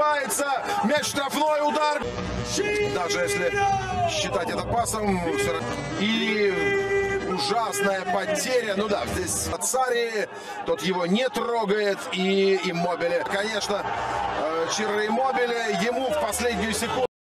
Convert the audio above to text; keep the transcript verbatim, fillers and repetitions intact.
ошибается. Мяч штрафной, удар. Даже если считать это пасом. И ужасная потеря. Ну да, здесь Цари. Тот его не трогает. И Иммобиле. Конечно, Чиро Иммобиле ему в последнюю секунду.